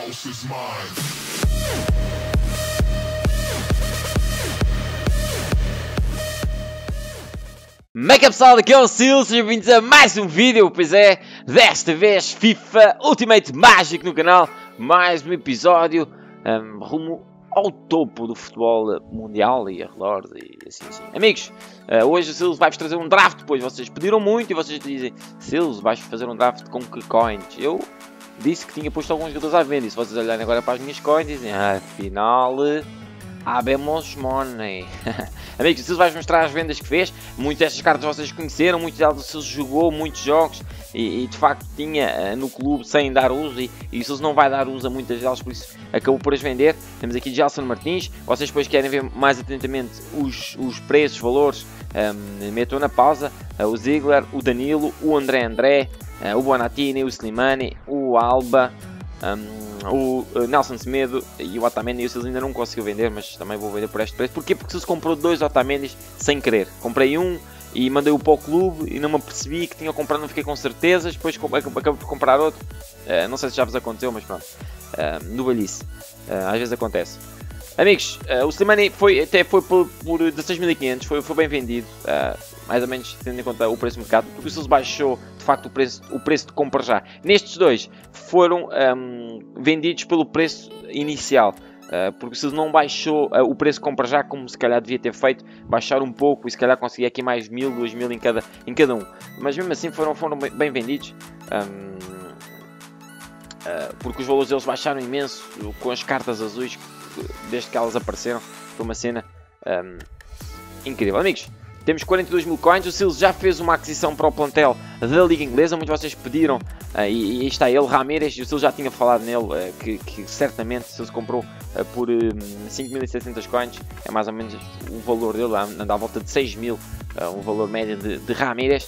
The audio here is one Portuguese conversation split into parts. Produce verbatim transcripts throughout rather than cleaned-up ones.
house is mine. Como é que é, pessoal? Aqui é o Sil, sejam bem-vindos a mais um vídeo. Pois é, desta vez FIFA Ultimate Magic no canal. Mais um episódio um, rumo ao topo do futebol mundial e arredores e assim assim. Amigos, uh, hoje o Silas vai-vos trazer um draft. Depois vocês pediram muito e vocês dizem: Silas, vais fazer um draft com que coins? Eu disse que tinha posto alguns jogadores à venda. E se vocês olharem agora para as minhas coins, dizem: ah, afinal, habemos money. Amigos, o Silas vai mostrar as vendas que fez. Muitas destas cartas vocês conheceram, muitas delas o Silas jogou, muitos jogos e, e de facto tinha uh, no clube sem dar uso e, e o Silas não vai dar uso a muitas delas, por isso acabou por as vender. Temos aqui Gelson Martins. Vocês depois querem ver mais atentamente os, os preços, valores, um, metam na pausa. Uh, o Ziegler, o Danilo, o André André, uh, o Bonatini, o Slimani, o Alba, um, o Nelson Semedo e o Otamendi. E o Silas ainda não conseguiu vender, mas também vou vender por este preço. Porquê? Porque o Silas comprou dois Otamendis sem querer. Comprei um e mandei-o para o clube e não me apercebi que tinha comprado, não fiquei com certezas. Depois acabei por comprar outro. Uh, não sei se já vos aconteceu, mas pronto. Uh, no velhice. Uh, às vezes acontece. Amigos, uh, o Slimani foi, até foi por, por dezasseis mil e quinhentos, foi, foi bem vendido, uh, mais ou menos tendo em conta o preço do mercado, porque o Silas baixou de facto o preço, o preço de compra já. Nestes dois foram um, vendidos pelo preço inicial, uh, porque o Silas não baixou uh, o preço de compra já como se calhar devia ter feito, baixar um pouco e se calhar conseguir aqui mais mil, dois mil em cada, em cada um. Mas mesmo assim foram, foram bem, bem vendidos. Um, uh, porque os valores deles baixaram imenso com as cartas azuis desde que elas apareceram. Foi uma cena um, incrível. Amigos, temos quarenta e dois mil coins. O Silas já fez uma aquisição para o plantel da Liga Inglesa. Muitos de vocês pediram uh, e, e aí está ele, Ramírez. E o Silas já tinha falado nele uh, que, que certamente o Silas comprou uh, por um, cinco mil e setecentos coins. É mais ou menos o valor dele, anda à volta de seis mil, uh, um valor médio de, de Ramírez.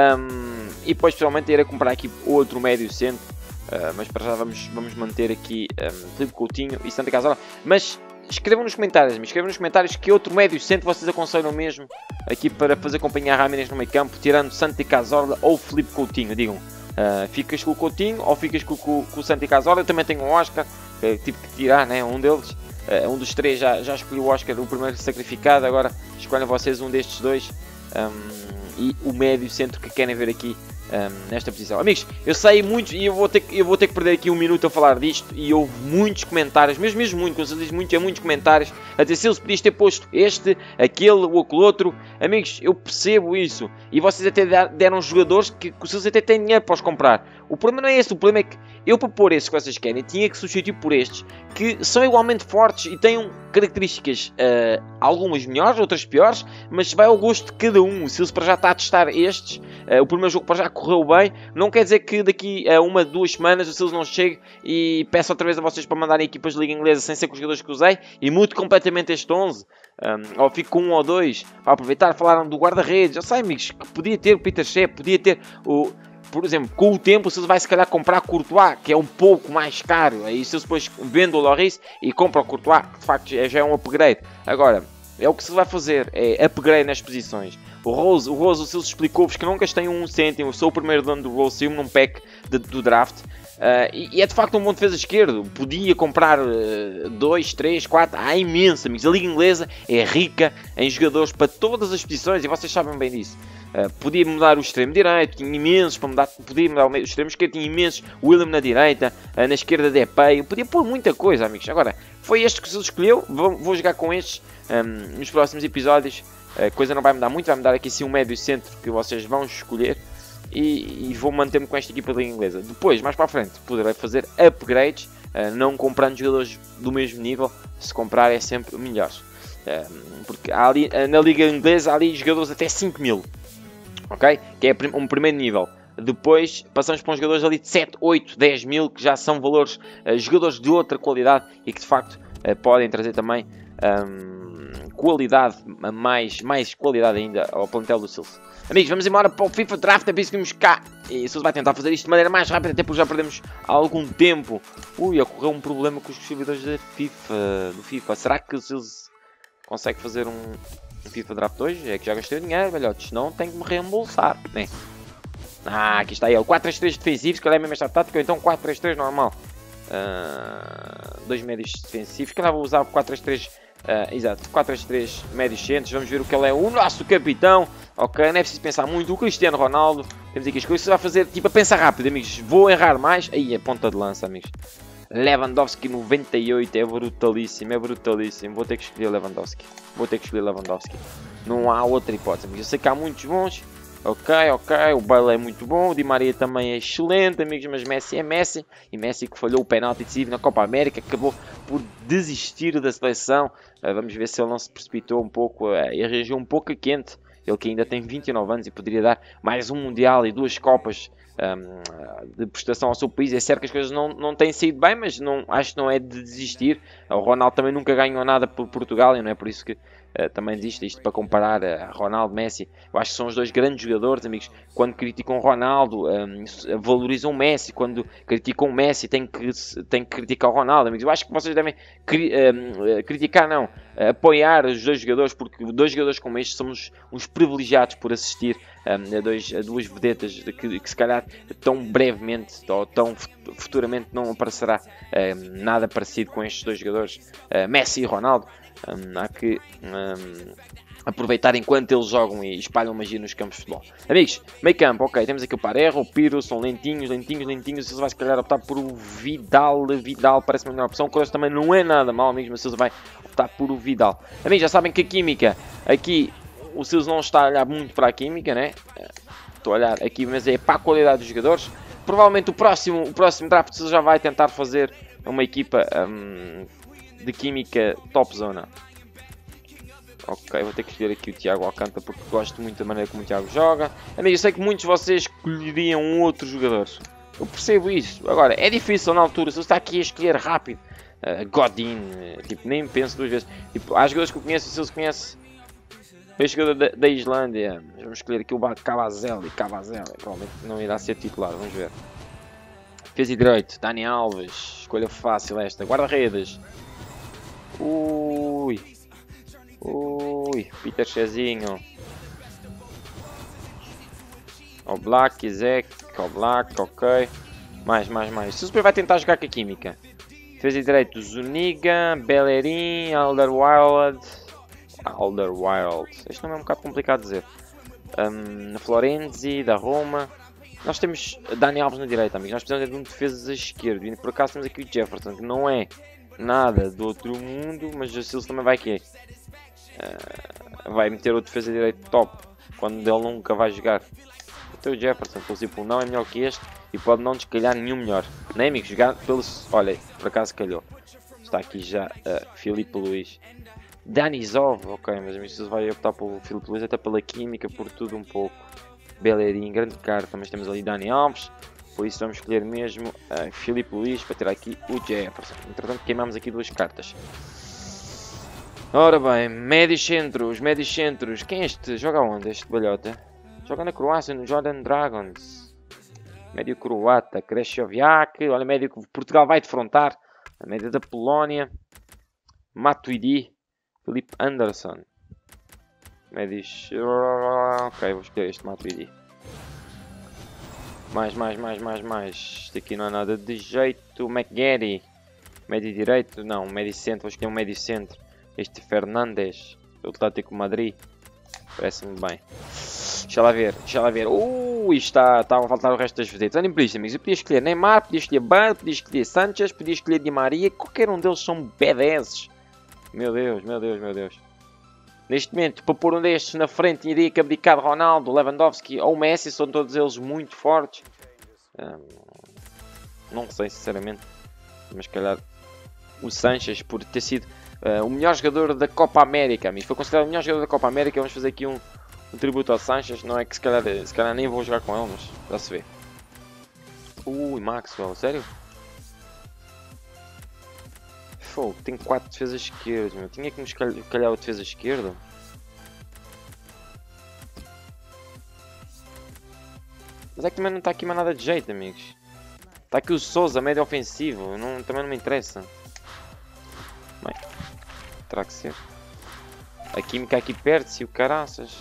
Um, e depois possivelmente irei comprar aqui outro médio centro. Uh, mas para já vamos, vamos manter aqui um, Filipe Coutinho e Santi Cazorla. Mas escrevam nos comentários, me escrevam nos comentários que outro médio centro vocês aconselham mesmo aqui para fazer companhia a Ramírez no meio campo, tirando Santi Cazorla ou Filipe Coutinho. Digam, uh, ficas com o Coutinho ou ficas com, com, com o Santi Cazorla? Eu também tenho um Oscar, uh, tive que tirar, né, um deles. Uh, um dos três já, já escolhi o Oscar, o primeiro sacrificado. Agora escolhem vocês um destes dois um, e o médio centro que querem ver aqui Um, nesta posição. Amigos, eu sei muitos e eu vou, ter, eu vou ter que perder aqui um minuto a falar disto e houve muitos comentários, mesmo mesmo muito, quando se diz muito, é muitos comentários a dizer se eles podiam ter posto este, aquele ou aquele outro. Amigos, eu percebo isso e vocês até deram jogadores que, que vocês até têm dinheiro para os comprar. O problema não é esse, o problema é que eu, para pôr esses que vocês querem, tinha que substituir por estes que são igualmente fortes e têm características, uh, algumas melhores, outras piores, mas vai ao gosto de cada um. Se eles para já está a testar estes, uh, o primeiro jogo para já correu bem, não quer dizer que daqui a uma, duas semanas o Silas não chegue e peço outra vez a vocês para mandarem equipas de Liga Inglesa sem ser com os jogadores que usei e mude completamente este onze, um, ou fico com um ou dois, para aproveitar. Falaram do guarda-redes, eu sei, amigos, que podia ter o Peter Shep, podia ter o... Por exemplo, com o tempo, o Silas vai se calhar comprar Courtois, que é um pouco mais caro. Aí o Silas depois vende o Lloris e compra o Courtois, que de facto já é um upgrade. Agora, é o que se vai fazer, é upgrade nas posições. O Rose, o Rose, o Silas explicou-vos que não gastei um cêntimo, sou o primeiro dono do Rose, saiu-me num pack de, do draft. Uh, e, e é de facto um bom defesa esquerdo. Podia comprar dois, três, quatro, há imenso, amigos. A Liga Inglesa é rica em jogadores para todas as posições e vocês sabem bem disso. Uh, podia mudar o extremo direito, tinha imensos para mudar, podia mudar o extremo esquerdo, tinha imensos, William na direita, uh, na esquerda Depay, podia pôr muita coisa, amigos. Agora, foi este que o Silas escolheu, vou, vou jogar com estes um, nos próximos episódios. A uh, coisa não vai mudar muito, vai mudar aqui sim um médio centro que vocês vão escolher e, e vou manter-me com esta equipa da Liga Inglesa. Depois, mais para a frente, poderei fazer upgrades, uh, não comprando jogadores do mesmo nível, se comprar é sempre melhores. Uh, porque há ali, uh, na Liga Inglesa há ali jogadores até cinco mil. Ok? Que é um primeiro nível. Depois passamos para uns jogadores ali de sete, oito, dez mil, que já são valores, uh, jogadores de outra qualidade e que de facto uh, podem trazer também um, qualidade, mais, mais qualidade ainda ao plantel do Silas. Amigos, vamos embora para o FIFA Draft, é por isso que vimos cá. E o Silas vai tentar fazer isto de maneira mais rápida, até porque já perdemos há algum tempo. Ui, ocorreu um problema com os servidores da FIFA, do FIFA. Será que o Silas consegue fazer um... FIFA Draft hoje? É que já gastei o dinheiro, velhotes, senão tenho que me reembolsar, né? Ah, aqui está ele, quatro três três defensivo, que é a mesma tática, ou então quatro três três normal. Uh, dois médios defensivos. Que vou usar quatro três três. Uh, exato, quatro três três médios centros. Vamos ver o que ele é. O nosso capitão. Ok, não é preciso pensar muito. O Cristiano Ronaldo. Temos aqui as coisas. Você vai fazer tipo a pensar rápido, amigos. Vou errar mais. Aí, a ponta de lança, amigos. Lewandowski noventa e oito. É brutalíssimo. É brutalíssimo. Vou ter que escolher Lewandowski. Vou ter que escolher Lewandowski. Não há outra hipótese, amigos. Eu sei que há muitos bons. Ok, ok, o Bale é muito bom, o Di Maria também é excelente, amigos, mas Messi é Messi. E Messi que falhou o penalti decisivo na Copa América, acabou por desistir da seleção. Uh, vamos ver se ele não se precipitou um pouco uh, e reagiu um pouco a quente. Ele que ainda tem vinte e nove anos e poderia dar mais um Mundial e duas Copas um, de prestação ao seu país. É certo que as coisas não, não têm saído bem, mas não, acho que não é de desistir. O Ronaldo também nunca ganhou nada por Portugal e não é por isso que Uh, também existe isto para comparar a uh, Ronaldo e Messi. Eu acho que são os dois grandes jogadores, amigos. Quando criticam Ronaldo, um, valorizam o Messi. Quando criticam o Messi, tem que, tem que criticar o Ronaldo, amigos. Eu acho que vocês devem cri um, criticar, não, uh, apoiar os dois jogadores, porque dois jogadores como estes somos uns privilegiados por assistir um, a, dois, a duas vedetas de que, que se calhar tão brevemente ou tão futuramente não aparecerá uh, nada parecido com estes dois jogadores, uh, Messi e Ronaldo. Um, há que um, aproveitar enquanto eles jogam e espalham magia nos campos de futebol. Amigos, meio campo, ok, temos aqui o Parejo, o Piro, são lentinhos, lentinhos, lentinhos. Se vai se calhar optar por o Vidal, Vidal parece uma melhor opção. O Kroos também não é nada mal, amigos, mas se vai optar por o Vidal. Amigos, já sabem que a química, aqui o Silves não está a olhar muito para a química, né? Estou a olhar aqui, mas é para a qualidade dos jogadores. Provavelmente o próximo, o próximo draft o Silves já vai tentar fazer uma equipa um, de química top zona. Ok, vou ter que escolher aqui o Thiago Alcântara porque gosto muito da maneira como o Thiago joga. Amigo, eu sei que muitos de vocês escolheriam um outro jogador. Eu percebo isso. Agora, é difícil na altura. Se você está aqui a escolher rápido, uh, Godin, uh, tipo, nem penso duas vezes. Tipo, há jogadores que eu conheço, se eles conhecem. Este jogador da, da Islândia. Vamos escolher aqui o Cavazelli. Cavazelli, provavelmente não irá ser titular, vamos ver. Defesa e direito, Dani Alves. Escolha fácil esta. Guarda-redes. Ui. Ui. Peter Chezinho. Oblak, Zek. Oblak, ok. Mais, mais, mais. Se o Super vai tentar jogar com a química. Defesa e direito, Zuniga. Bellerin. Alderweireld. Alderweireld. Este nome é um bocado complicado de dizer. Um, Florenzi, da Roma. Nós temos Dani Alves na direita, amigos. Nós precisamos de um defesa esquerdo. E por acaso temos aqui o Jefferson, que não é nada do outro mundo, mas o Silves também vai que uh, vai meter o defesa direito top, quando ele nunca vai jogar. Então o Jefferson, pelo simples não, é melhor que este e pode não descalhar nenhum melhor. Nem, amigos, jogar pelos... Olha, por acaso calhou. Está aqui já uh, Filipe Luís. Danizov, ok, mas o Silves vai optar pelo Filipe Luís, até pela química, por tudo um pouco. Bellerin, grande carta, mas temos ali Dani Alves, por isso vamos escolher mesmo uh, Filipe Luís para ter aqui o Jefferson. Entretanto queimamos aqui duas cartas. Ora bem, médios centros, médios centros, quem é este? Joga onde este balhota? Joga na Croácia, no Jordan Dragons. Médio croata, Krešoviak, olha, médio que Portugal vai defrontar. A média da Polónia, Matuidi, Filipe Anderson. Médios. Ok, vou escolher este Matuidi. Mais, mais, mais, mais, mais. Isto aqui não é nada de jeito. McGarry. Médio direito. Não, médio centro. Vou escolher um médio centro. Este Fernandes. Do Atlético Madrid. Parece-me bem. Deixa lá ver. Deixa lá ver. Ui, está, estava a faltar o resto das vedetas. Olhem por isto, amigos. Eu podia escolher Neymar, podia escolher Bale, podia escolher Sanchez, podia escolher Di Maria. Qualquer um deles são B dez. Meu Deus, meu Deus, meu Deus. Neste momento, para pôr um destes na frente, iria que abdicar de Ronaldo, Lewandowski ou Messi, são todos eles muito fortes. Hum, não sei, sinceramente. Mas, calhar, o Sanchez, por ter sido uh, o melhor jogador da Copa América. Amigo. Foi considerado o melhor jogador da Copa América. Vamos fazer aqui um, um tributo ao Sanchez. Não é que se calhar, se calhar nem vou jogar com ele, mas já se vê. Ui, Maxwell, sério? Fogo, tenho quatro defesas esquerdas, meu. Tinha que me calhar o defesa esquerdo. Mas é que também não está aqui mais nada de jeito, amigos. Está aqui o Sousa, médio ofensivo. Não, também não me interessa. Bem, terá que ser. A química aqui perde-se o caraças.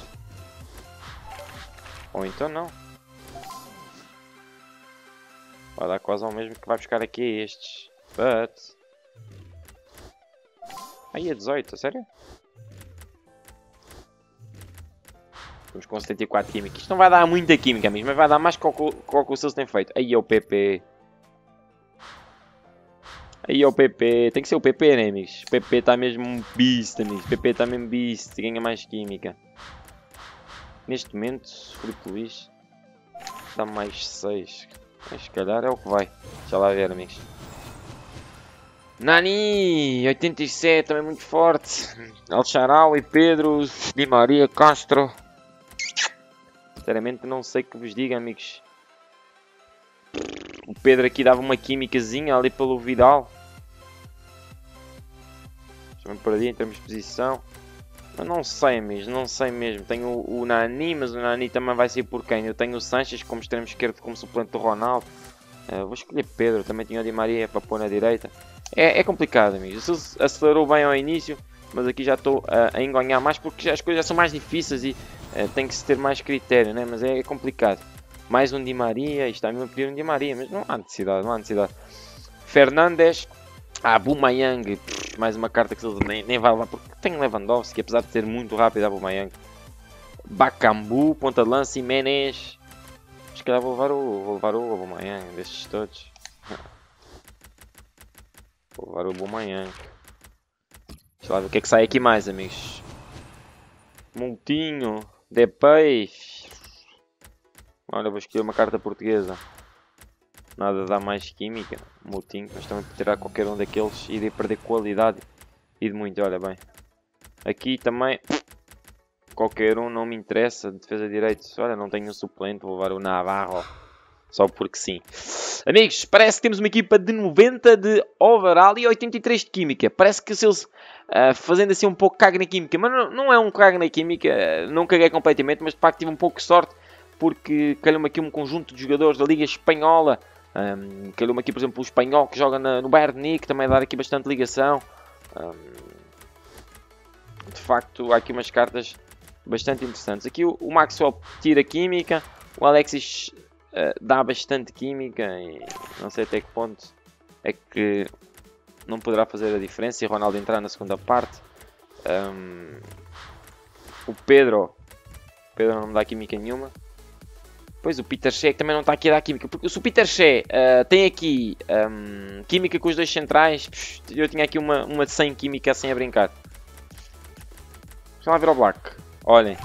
Ou então não. Vai dar quase ao mesmo que vai buscar aqui a estes. But... Aí é dezoito, a sério? Estamos com setenta e quatro química. Isto não vai dar muita química, amigos, mas vai dar mais que o que o Sills tem feito. Aí é o P P. Aí é o P P. Tem que ser o P P, né, amigos? O P P está mesmo um beast, amigos. O P P está mesmo beast. Ganha mais química. Neste momento, Filipe Luís dá mais seis. Mas se calhar é o que vai. Deixa lá ver, amigos. Nani, oitenta e sete, também muito forte. Alcharal e Pedro, Di Maria, Castro. Sinceramente não sei o que vos diga, amigos. O Pedro aqui dava uma químicazinha ali pelo Vidal. Já me perdi em termos de posição. Mas não sei, amigos, não sei mesmo. Tenho o, o Nani, mas o Nani também vai ser por quem? Eu tenho o Sanches como extremo esquerdo, como suplente do Ronaldo. Uh, vou escolher Pedro, também tinha o Di Maria para pôr na direita. É, é complicado, amigos. Isso acelerou bem ao início, mas aqui já estou uh, a enganhar mais porque já, as coisas já são mais difíceis e uh, tem que se ter mais critério, né? Mas é, é complicado. Mais um Di Maria, isto está mesmo a pedir um Di Maria, mas não há necessidade, não há necessidade. Fernandes, Aubameyang, pff, mais uma carta que nem, nem vai lá porque tem Lewandowski, apesar de ser muito rápido Aubameyang. Bakambu, ponta de lança, Jiménez. Se calhar vou levar o, vou levar o Aubameyang destes todos. Vou levar o Aubameyang. Deixa lá ver o que é que sai aqui mais, amigos. Moutinho, Depay. Olha, vou escolher uma carta portuguesa. Nada dá mais química. Moutinho, mas também para tirar qualquer um daqueles e de perder qualidade. E de muito, olha bem. Aqui também... Qualquer um não me interessa. Defesa de direitos. Olha, não tenho um suplente. Vou levar o Navarro. Só porque sim. Amigos, parece que temos uma equipa de noventa de overall e oitenta e três de química. Parece que se eles uh, fazendo assim um pouco cago na química. Mas não, não é um cago na química. Uh, não caguei completamente. Mas de facto tive um pouco de sorte. Porque calhou-me aqui um conjunto de jogadores da Liga Espanhola. Um, calhou-me aqui, por exemplo, o espanhol que joga na, no Bayern de Munique. Também dá aqui bastante ligação. Um, de facto, há aqui umas cartas bastante interessantes. Aqui o, o Maxwell tira química. O Alexis uh, dá bastante química. E não sei até que ponto é que não poderá fazer a diferença. E Ronaldo entrar na segunda parte. Um, o Pedro. O Pedro não me dá química nenhuma. Pois o Peter Cech também não está aqui a dar química. Porque se o Peter Cech uh, tem aqui um, química com os dois centrais, psh, eu tinha aqui uma, uma de cem química assim a brincar. Deixa lá ver o Black. Olhem.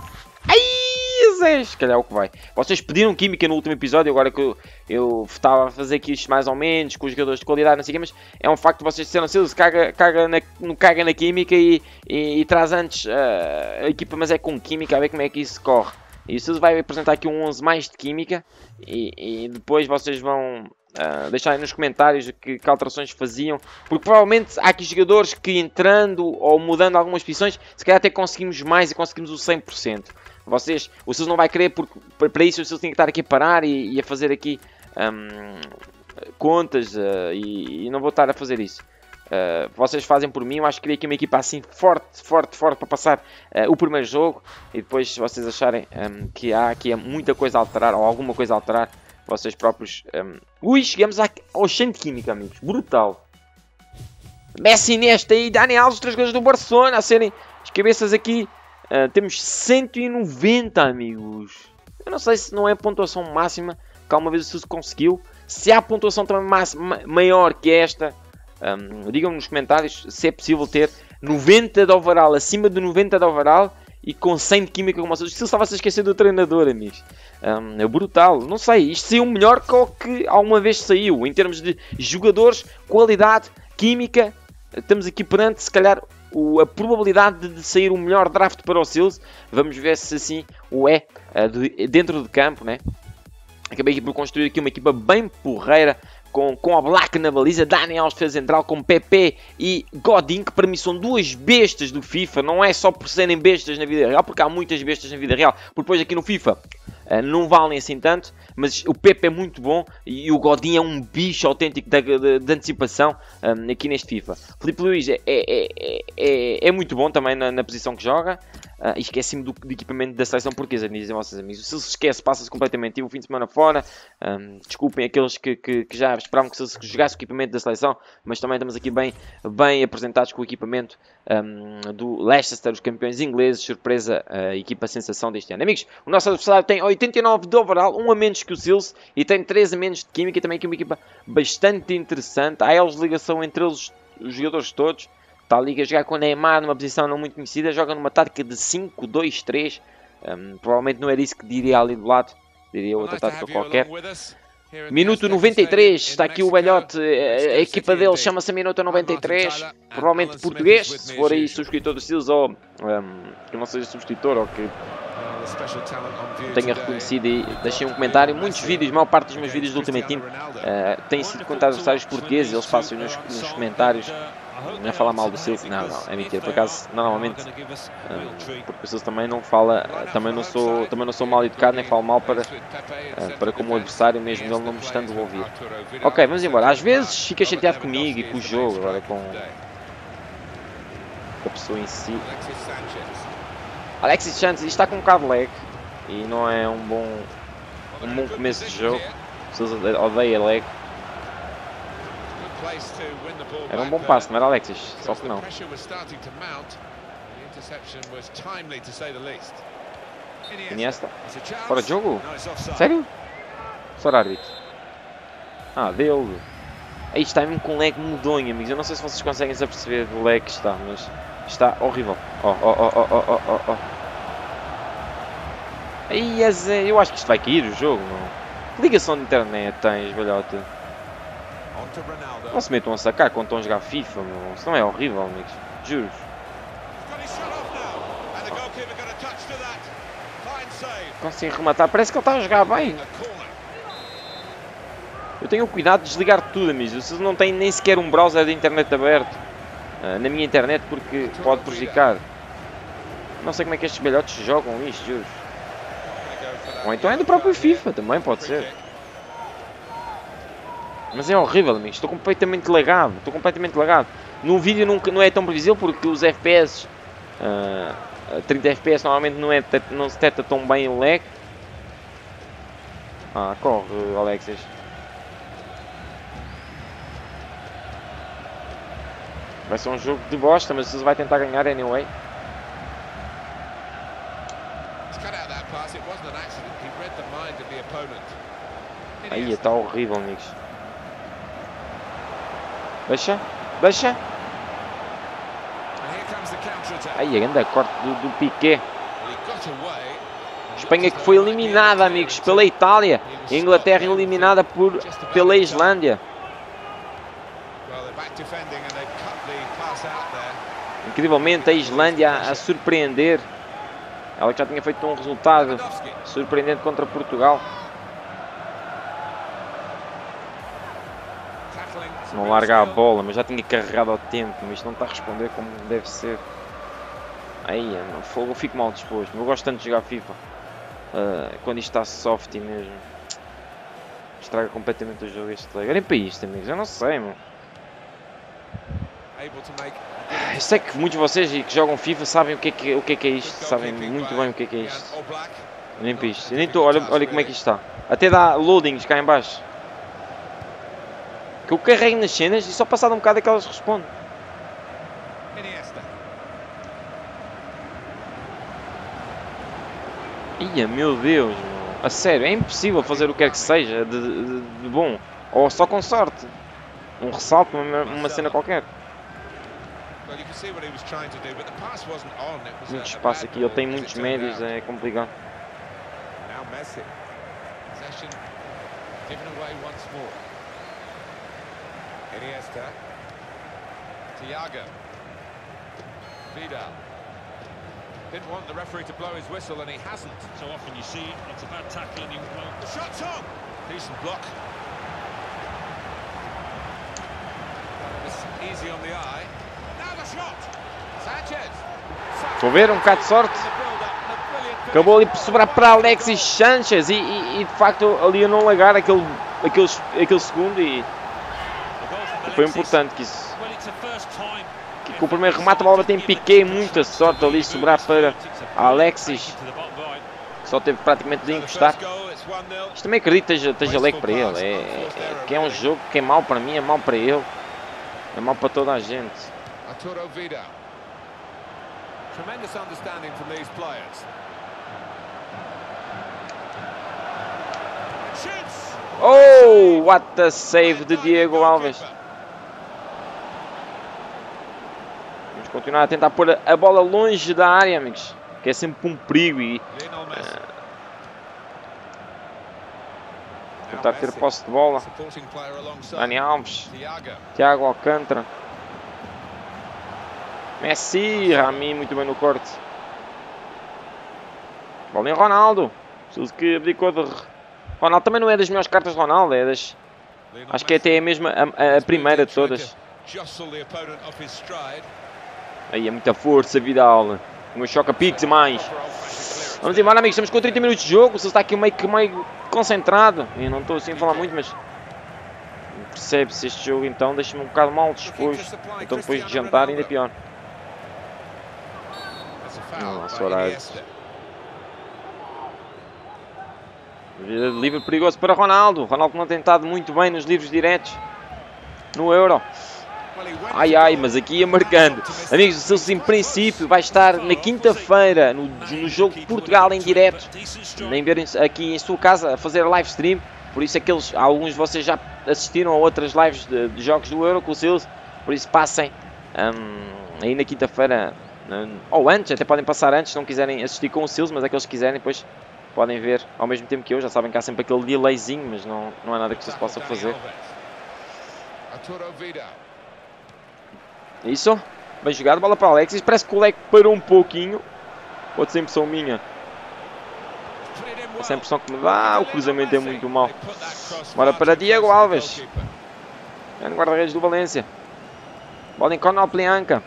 Ai, Zé, se calhar é o que vai. Vocês pediram química no último episódio, agora que eu, eu estava a fazer aqui isto mais ou menos, com os jogadores de qualidade, não sei o quê, mas é um facto que vocês disseram, Silvio, caga, caga, na, caga na química e, e, e traz antes uh, a equipa, mas é com química, a ver como é que isso corre. E o Silvio vai apresentar aqui um onze mais de química e, e depois vocês vão uh, deixar aí nos comentários que, que alterações faziam. Porque provavelmente há aqui jogadores que entrando ou mudando algumas posições, se calhar até conseguimos mais e conseguimos o cem por cento. Vocês, o Silvio não vai querer, porque para isso o Silvio tem que estar aqui a parar e, e a fazer aqui um, contas uh, e, e não vou estar a fazer isso. Uh, vocês fazem por mim, eu acho que queria aqui uma equipa assim forte, forte, forte para passar uh, o primeiro jogo e depois se vocês acharem um, que há aqui muita coisa a alterar ou alguma coisa a alterar, vocês próprios... Um... Ui, chegamos ao cem de química, amigos, brutal. Messi, Iniesta e Dani Alves, os três jogadores do Barcelona a serem as cabeças aqui. Uh, temos cento e noventa, amigos. Eu não sei se não é a pontuação máxima que alguma vez o Silvio conseguiu. Se há pontuação também máxima, maior que esta... Um, digam-me nos comentários se é possível ter noventa de overall, acima de noventa de overall e com cem de química como vocês. Se estava-se a esquecer do treinador, amigos. Um, é brutal. Não sei, isto saiu melhor que o que alguma vez saiu. Em termos de jogadores, qualidade, química, estamos aqui perante, se calhar, o, a probabilidade de sair o melhor draft para o Sills. Vamos ver se assim o é uh, de, dentro de campo, né? Acabei aqui por construir aqui uma equipa bem porreira. Com, com a Black na baliza, Dani Alves defesa central, com Pepe e Godin, que para mim são duas bestas do FIFA. Não é só por serem bestas na vida real, porque há muitas bestas na vida real. Porque depois aqui no FIFA uh, não valem assim tanto, mas o Pepe é muito bom e o Godin é um bicho autêntico de, de, de antecipação um, aqui neste FIFA. Filipe Luís é, é, é, é, é muito bom também na, na posição que joga. Uh, e esqueci-me do, do equipamento da seleção portuguesa, dizem vossos amigos. Se se esquece, passa-se completamente. Tive o fim de semana fora. Um, desculpem aqueles que, que, que já esperavam que se jogasse o equipamento da seleção, mas também estamos aqui bem, bem apresentados com o equipamento um, do Leicester, os campeões ingleses. Surpresa, a equipa sensação deste ano. Amigos, o nosso adversário tem oitenta e nove de overall, um a menos que o Sills, e tem treze a menos de química. Também aqui uma equipa bastante interessante. Há eles ligação entre eles, os jogadores todos. Está ali a jogar com o Neymar numa posição não muito conhecida. Joga numa tática de cinco dois três. Um, provavelmente não era isso que diria ali do lado. Diria outra tática qualquer. Minuto noventa e três. Está aqui o velhote. A equipa dele chama-se Minuto noventa e três. Provavelmente português. Se for aí subscritor do Sills ou um, que não seja subscritor ou que tenha reconhecido, e deixei um comentário. Muitos vídeos, a maior parte dos meus vídeos do Ultimate Team uh, têm sido contra adversários portugueses. Eles passam nos, nos comentários a falar mal do Sills. Não, não, é mentira. Por acaso, normalmente, uh, porque o Sills também não fala, uh, também não sou, também não sou mal educado, nem falo mal para, uh, para como adversário, mesmo ele não me estando a ouvir. Ok, vamos embora. Às vezes fica chateado comigo e com o jogo, agora com, com a pessoa em si. Alexis Sanchez está com um bocado de lag e não é um bom, um bom começo de jogo. O Sills odeia lag. Era um bom passo, não era, Alexis? Só que não. Iniesta. Fora de jogo? Sério? Só árbitro. Ah, deu. Aí está mesmo com lag medonho, amigos. Eu não sei se vocês conseguem se aperceber do lag que está, mas está horrível. Ó, ó, ó, ó, ó, ó, ó. Aí, eu acho que isto vai cair o jogo, não? Que ligação de internet tens, velhote? Não se metam a sacar quando estão a jogar FIFA, meu. Isso não é horrível, amigos. Juro. Consegue rematar. Parece que ele está a jogar bem. Eu tenho cuidado de desligar tudo, amigos. Vocês não têm nem sequer um browser de internet aberto uh, na minha internet, porque pode prejudicar. Não sei como é que estes velhotes jogam isto, juro. Ou então é do próprio FIFA, também pode ser. Mas é horrível, amigos. Estou completamente lagado. Estou completamente lagado. No vídeo nunca, não é tão previsível porque os F P S, uh, trinta F P S normalmente não, é, não se detecta tão bem o lag. Ah, corre, Alexis. Vai ser um jogo de bosta, mas você vai tentar ganhar anyway. Aí está horrível, amigos. Deixa, deixa. Aí, a grande corte do, do Piqué. Espanha que foi eliminada, amigos, pela Itália. A Inglaterra eliminada por, pela Islândia. Incrivelmente, a Islândia a, a surpreender. Ela que já tinha feito um resultado surpreendente contra Portugal. Não larga a bola, mas já tinha carregado ao tempo. Mas isto não está a responder como deve ser. Aí, eu fico mal disposto. Eu gosto tanto de jogar FIFA. Uh, quando isto está soft mesmo. Estraga completamente o jogo este lag. Olhem para isto, amigos. Eu não sei, mano. Eu sei que muitos de vocês que jogam FIFA sabem o que é que, o que, é, que é isto. Sabem muito bem o que é que é isto. Olhem para isto. Eu nem estou. Olha, olha como é que isto está. Até dá loadings cá em baixo. Que eu carrego nas cenas e só passado um bocado é que elas respondem. Ia, meu Deus, meu. A sério, é impossível fazer o que quer que seja de, de, de bom. Ou só com sorte. Um ressalto, uma, uma cena qualquer. Muito espaço aqui, ele tem muitos médios, é complicado. Iniesta, Thiago, Vidal. Didn't want the referee to blow his whistle, and he hasn't. So often you see it's a bad tackle, and you well. The shot's on. Decent block. It's easy on the eye. Now the shot. Sanchez. Estou a ver, um bocado de sorte. Acabou ali por sobrar para Alexis Sanchez e, e, e de facto ali a não lagar aquele, aquele, aquele segundo e foi importante que isso, Lewandowski com o primeiro remate, a bola tem Piqué, muita sorte ali, sobrar para Alexis, que só teve praticamente de encostar. Isto também acredito que esteja, esteja leg para ele, é, é, que é um jogo que é mau para mim, é mau para ele, é mau para toda a gente. Oh, what a save de Diego Alves. Vamos continuar a tentar pôr a bola longe da área, amigos, que é sempre um perigo. E uh, tentar ter posse de bola. Dani Alves, Thiago Alcântara, Messi, Rami muito bem no corte. Bola em Ronaldo, preciso que abdicou de... Ronaldo também não é das melhores cartas de Ronaldo, é das... Acho que é até a mesma, a, a primeira de todas. Aí é muita força, Vidal. Um choca-piques e mais. Vamos embora, amigos, estamos com trinta minutos de jogo. Você está aqui meio que meio concentrado. Eu não estou assim a falar muito, mas... Percebe-se este jogo, então deixa-me um bocado mal disposto. Então depois de jantar ainda é pior. Nossa, horário. Livre perigoso para Ronaldo. Ronaldo não tem tentado muito bem nos livros diretos no Euro. Ai ai, mas aqui ia marcando. Amigos, o Silva em princípio vai estar na quinta-feira no, no jogo de Portugal em direto. Nem ver aqui em sua casa a fazer live stream. Por isso é que eles, alguns de vocês já assistiram a outras lives de, de jogos do Euro com o Silva. Por isso passem um, aí na quinta-feira. Um, ou antes, até podem passar antes se não quiserem assistir com o Silva. Mas aqueles que quiserem depois podem ver ao mesmo tempo que eu. Já sabem que há sempre aquele delayzinho, mas não, não é nada que se possa fazer. Isso, bem jogado, bola para Alexis. Parece que o leg parou um pouquinho. Pode ser impressão minha. Essa é a impressão que me dá. O cruzamento é muito mau. Bora para Diego Alves. Grande guarda-redes do Valência. Bola em Conor Plianca.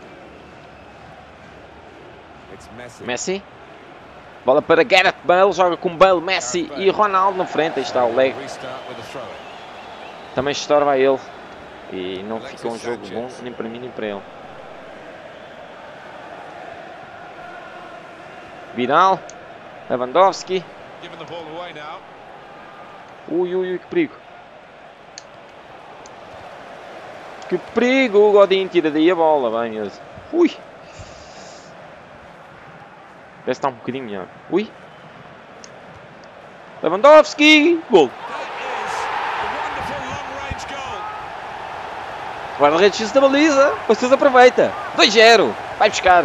Messi. Bola para Gareth Bale. Joga com Bale, Messi e Ronaldo na frente. Aí está o leg. Também estorva ele. E não fica um jogo bom nem para mim nem para ele. Vidal. Lewandowski. Ui, ui, ui, que perigo. Que perigo, o Godin tira daí a bola, bem mesmo. Ui. Parece que está um bocadinho melhor. Ui. Lewandowski. Gol. Guarda-redes da baliza. Vocês aproveita. dois zero. Vai buscar.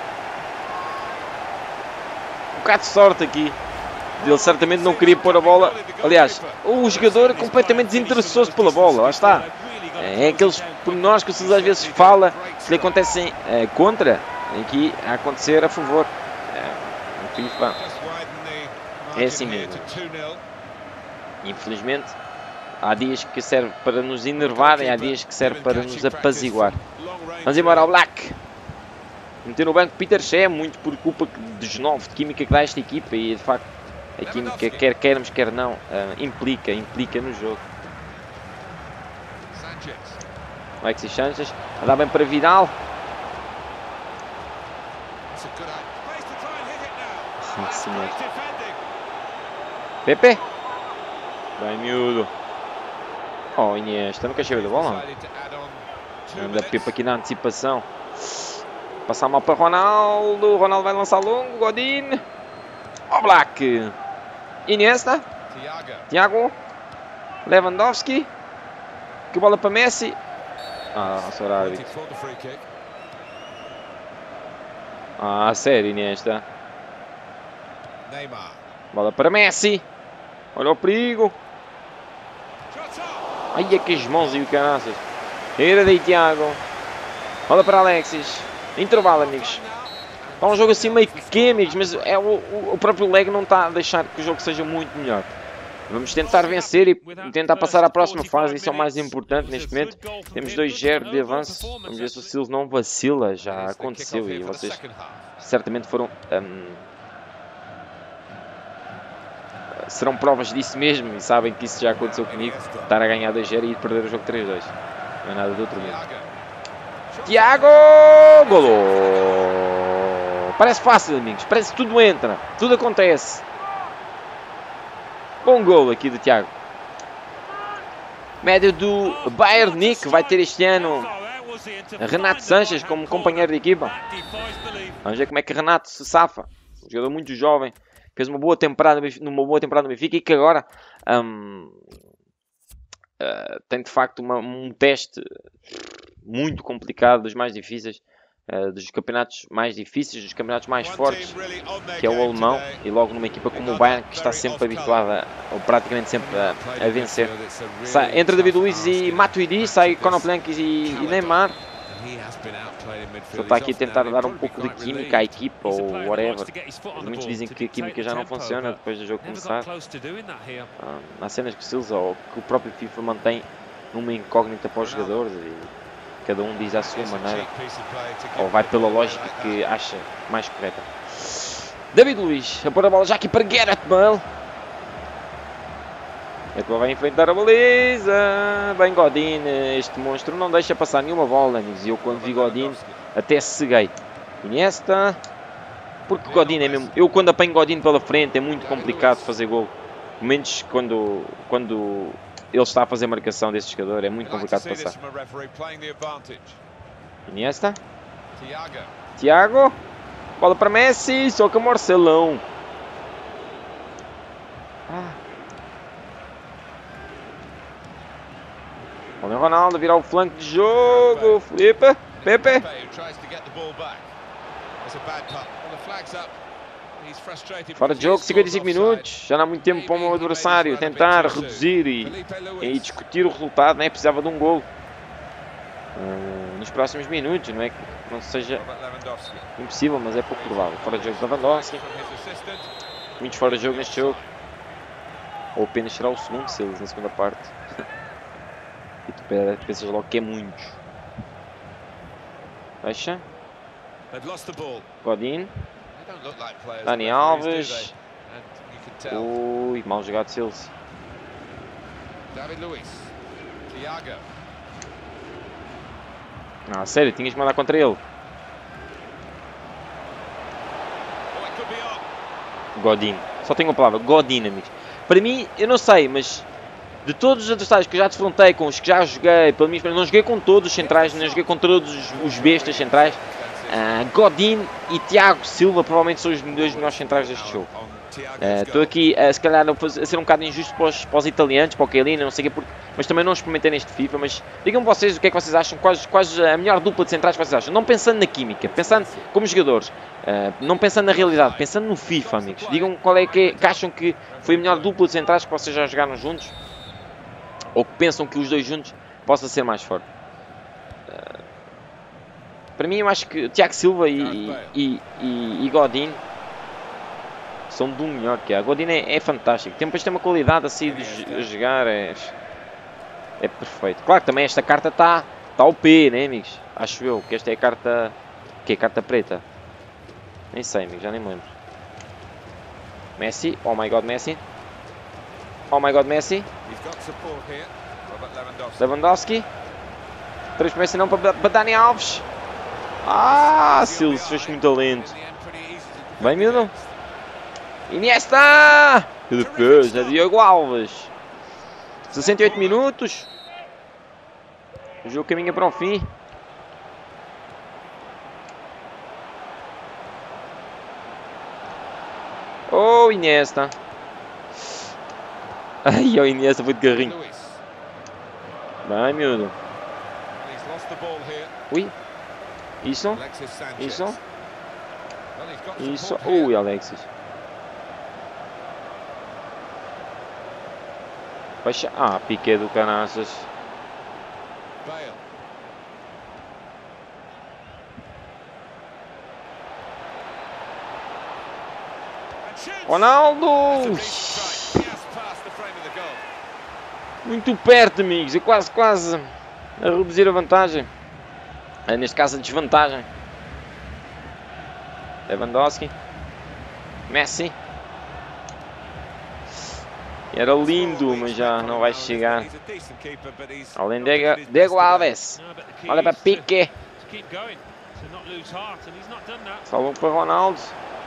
Um bocado de sorte aqui. Ele certamente não queria pôr a bola. Aliás, o jogador completamente desinteressou-se pela bola. Lá está. É aqueles pormenores que vocês às vezes falam que lhe acontecem é, contra. Aqui a acontecer a favor. É, no FIFA é assim mesmo. Infelizmente, há dias que serve para nos enervar e há dias que serve para nos apaziguar. Vamos embora ao Black. Meter no banco Peter Shea, muito por culpa dos nove de química que dá esta equipa. E de facto, a química, quer queremos, quer não, uh, implica, implica no jogo. Alexis Sanchez, a dar bem para Vidal. Sim, senhor. Pepe. Bem miúdo. Oh, Iniesta, nunca chegou da bola. Anda Pepe aqui na antecipação. Passar mal para Ronaldo. Ronaldo vai lançar longo. Godin. Oh, Black. Iniesta. Thiago. Lewandowski. Que bola para Messi. Ah, nossa árbitro. Ah, sério, Iniesta. Bola para Messi. Olha o perigo. Ai, é que as mãos e o caraças. Era daí, Thiago. Bola para Alexis. Intervalo, amigos. Está um jogo assim meio que, amigos, mas é o, o, o próprio leg não está a deixar que o jogo seja muito melhor. Vamos tentar vencer e tentar passar à próxima fase. Isso é o mais importante neste momento. Temos dois zero de avanço. Vamos ver se o Silva não vacila. Já aconteceu e vocês certamente foram... Um, serão provas disso mesmo e sabem que isso já aconteceu comigo. Estar a ganhar dois zero e ir perder o jogo três dois. Não é nada do outro mundo. Tiago! Golo! Parece fácil, amigos. Parece que tudo entra. Tudo acontece. Bom golo aqui do Tiago. Médio do Bayern Nick. Vai ter este ano Renato Sanches como companheiro de equipa. Vamos ver como é que Renato se safa. Um jogador muito jovem. Fez uma boa temporada, numa boa temporada no Benfica e que agora um, uh, tem de facto uma, um teste muito complicado, dos mais difíceis, uh, dos campeonatos mais difíceis, dos campeonatos mais fortes, que é o alemão, e logo numa equipa como o Bayern, que está sempre habituada, ou praticamente sempre a, a vencer. Sai, entra David Luiz e Matuidi, sai Conor Blanc e, e Neymar. Só está aqui a tentar dar um pouco de química à equipa ou whatever. Muitos dizem que a química já não funciona depois do jogo começar. Ah, há cenas que se usa ou que o próprio FIFA mantém numa incógnita para os jogadores e cada um diz à sua maneira ou vai pela lógica que acha mais correta. David Luiz a pôr a bola já aqui para Gareth Bale. É que vai enfrentar a baliza. Bem, Godin, este monstro não deixa passar nenhuma bola, amigos. E eu quando vi Godin até ceguei. Iniesta. Porque Godin é mesmo... Eu quando apanho Godin pela frente é muito complicado fazer gol. Pelo menos quando, quando ele está a fazer marcação desse jogador é muito complicado de passar. Iniesta. Tiago. Bola para Messi. Só que Marcelão. Ah. Olha o Ronaldo virar o flanco de jogo. Felipe, Pepe. Fora de jogo, cinquenta e cinco minutos. Já não há muito tempo para o meu adversário tentar reduzir e, e discutir o resultado, né? Precisava de um gol uh, nos próximos minutos. Não é que não seja impossível, mas é pouco provável. Fora de jogo de Lewandowski. Muitos fora de jogo neste jogo. Ou apenas será o segundo, se eles na segunda parte. E tu pensas logo que é muitos. Fecha. Godin. Dani Alves. Ui, mal jogado Silce. Ah, sério, tinhas que mandar contra ele. Godin. Só tenho uma palavra. Godin, amigos. Para mim, eu não sei, mas... De todos os adversários que eu já defrontei, com os que já joguei, pela minha experiência, não joguei com todos os centrais, não joguei com todos os bestas centrais. Uh, Godin e Tiago Silva provavelmente são os dois melhores centrais deste jogo. Estou uh, aqui, uh, se calhar, a ser um bocado injusto para os, para os italianos, para o Chiellini, não sei o quê, porque, mas também não experimentei neste FIFA. Mas digam-me vocês o que é que vocês acham, quais, quais a melhor dupla de centrais que vocês acham. Não pensando na química, pensando como jogadores, uh, não pensando na realidade, pensando no FIFA, amigos. Digam qual é que, é, que acham que foi a melhor dupla de centrais que vocês já jogaram juntos. Ou que pensam que os dois juntos possa ser mais forte. Uh, para mim, eu acho que Tiago Silva e, e, e, e Godin são do melhor que há. Godin é, é fantástico. Depois tem uma qualidade assim de jogar. É, é perfeito. Claro que também esta carta está tá O P, né, amigos? Acho eu que esta é a carta... Que é a carta preta? Nem sei, amigos. Já nem me lembro. Messi. Oh my God, Messi. Oh my God, Messi. Lewandowski. Três para Messi, não para, para Dani Alves. Ah, Silva fez muito lento. Bem, miúdo. Iniesta. Que depois é Diogo Alves. sessenta e oito minutos. O jogo caminha para o fim. Oh, Iniesta. Ai, o Iniesta foi de carrinho. Vai, miúdo. Ui. Isso. Isso. Isso. Ui, Alexis. Fecha. Ah, Piqué do canaças. Ronaldo. Muito perto, amigos. É quase, quase a reduzir a vantagem. É, neste caso, a desvantagem. Lewandowski. Messi. Era lindo, mas já não vai chegar. Além de Diego Alves. Olha para Piqué. Só logo para Ronaldo.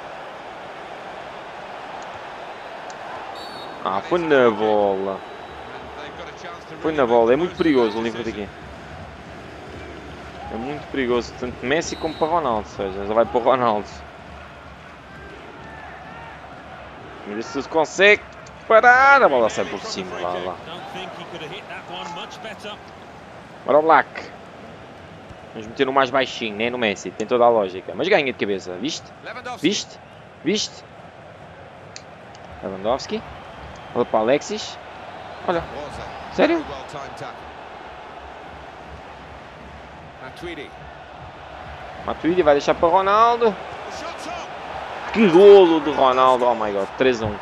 Ah, foi na bola. Foi na bola. É muito perigoso o livro daqui. É muito perigoso. Tanto Messi como para Ronaldo. Ou seja, já vai para o Ronaldo. Vamos ver se se consegue parar. A bola sai por cima. Lá, lá. Bora o Black. Vamos meter no mais baixinho, nem no Messi. Tem toda a lógica. Mas ganha de cabeça. Viste? Viste? Viste? Lewandowski. Olha para Alexis. Olha. Sério? Matuidi vai deixar para Ronaldo. Que golo de Ronaldo. Oh my god. três a um.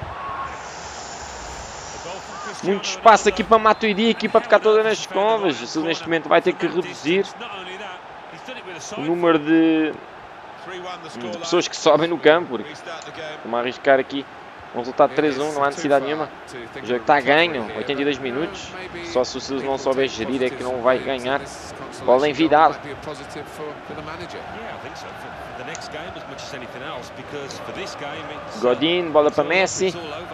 Muito espaço aqui para Matuidi. Aqui para ficar toda nas convas. Se neste momento vai ter que reduzir o número de, de pessoas que sobem no campo. Porque vamos arriscar aqui um resultado de três a um, não há necessidade nenhuma. O jogo está a ganho, oitenta e dois minutos. Só se o Silva não souber gerir é que não vai ganhar. Bola em Vidal. Godin, bola para Messi.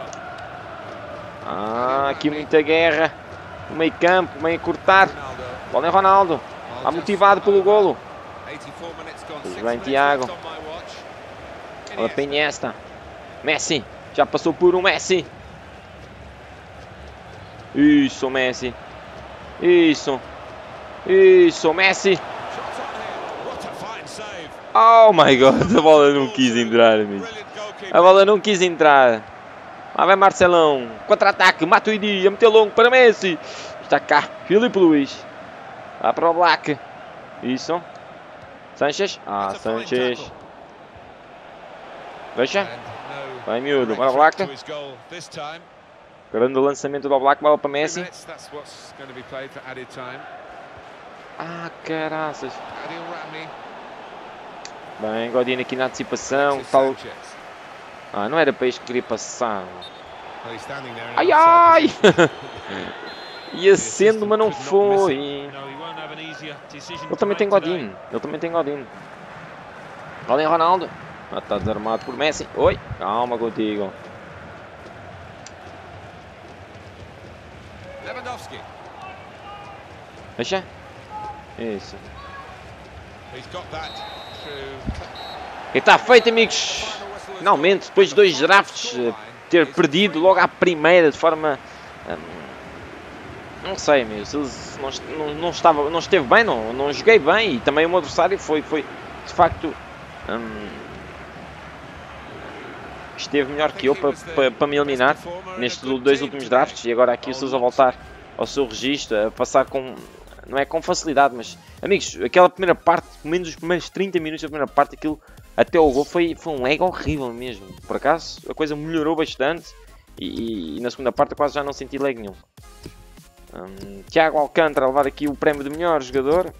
Ah, aqui muita guerra. No meio campo, meio a cortar. Bola em Ronaldo. Está motivado pelo golo. Bem, Thiago. Bola para Iniesta. Messi. Já passou por um Messi. Isso, Messi. Isso. Isso, Messi. Oh my god, a bola não quis entrar, amigo. A bola não quis entrar. Lá vai Marcelão. Contra-ataque. Matuidi a meter longo para Messi. Está cá. Filipe Luís. Lá para o Black. Isso. Sanchez. Ah, Sanchez. Deixa. Vai miúdo, bora Black. Grande lançamento do Black, bola para Messi. Ah, caraças. Bem, Godin aqui na antecipação. Tal... Ah, não era para isto que queria passar. Ai, ai! Ia sendo, mas não foi. Ele também tem Godin. Ele também tem Godin. Olha em Ronaldo. Ah, está desarmado por Messi. Oi, calma contigo. Lewandowski. Deixa. Isso. E está feito, amigos. Finalmente, depois de dois drafts, ter perdido logo à primeira de forma... Hum, não sei, meu. Se não, não, não, estava, não esteve bem, não, não joguei bem. E também o meu adversário foi, foi de facto... Hum, esteve melhor que eu para, para, para me eliminar nestes dois últimos drafts. E agora aqui o Sousa a voltar ao seu registro, a passar com... Não é com facilidade, mas... Amigos, aquela primeira parte, pelo menos os primeiros trinta minutos da primeira parte, aquilo até o gol foi, foi um lag horrível mesmo. Por acaso, a coisa melhorou bastante. E, e, e na segunda parte eu quase já não senti lag nenhum. Um, Thiago Alcântara a levar aqui o prémio de melhor jogador.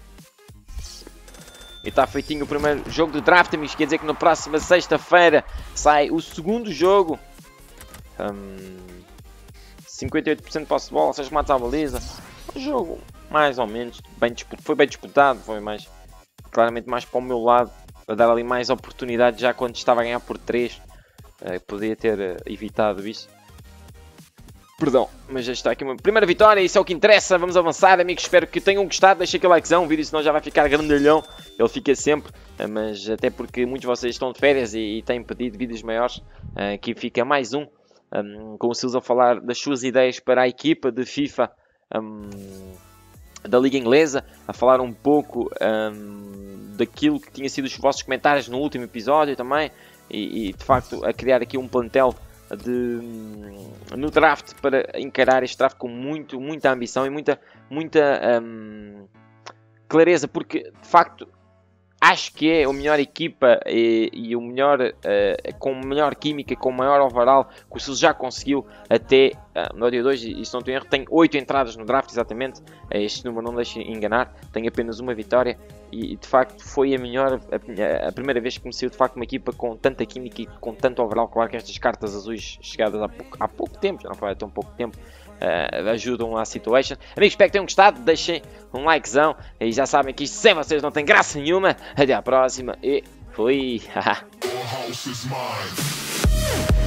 E está feitinho o primeiro jogo de draft, amigos. Quer dizer que na próxima sexta-feira sai o segundo jogo. Um, cinquenta e oito por cento de posse de bola, seis matos à baliza. Um jogo mais ou menos bem disputado. Foi bem disputado, foi mais, claramente mais para o meu lado. A dar ali mais oportunidade já quando estava a ganhar por três. Uh, podia ter uh, evitado isso. Perdão, mas já está aqui uma primeira vitória, isso é o que interessa. Vamos avançar, amigos, espero que tenham gostado. Deixem aquele likezão, o vídeo senão já vai ficar grandalhão. Ele fica sempre, mas até porque muitos de vocês estão de férias e, e têm pedido vídeos maiores. Aqui fica mais um, um com o Silva a falar das suas ideias para a equipa de FIFA um, da Liga Inglesa. A falar um pouco um, daquilo que tinha sido os vossos comentários no último episódio também. E, e de facto a criar aqui um plantel de, no draft para encarar este draft com muito, muita ambição e muita, muita um, clareza, porque de facto acho que é a melhor equipa e, e o melhor, uh, com melhor química, com maior overall que o Silva já conseguiu até uh, no dia dois, e se não tenho erro, tem oito entradas no draft exatamente, este número não me deixa enganar, tem apenas uma vitória e, e de facto foi a melhor, a, a primeira vez que conheceu de facto uma equipa com tanta química e com tanto overall. Claro que estas cartas azuis chegadas há pouco, há pouco tempo, já não foi há tão pouco tempo, Uh, ajudam à situation. Amigos, espero que tenham gostado. Deixem um likezão. E já sabem que isto sem vocês não tem graça nenhuma. Até à próxima e fui.